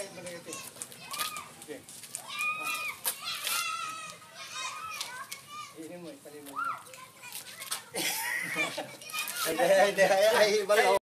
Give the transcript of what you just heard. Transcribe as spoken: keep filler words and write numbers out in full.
ay malagay. Okay. Iinin mo, ipaliman mo. Ay, ay, ay, ay, ay,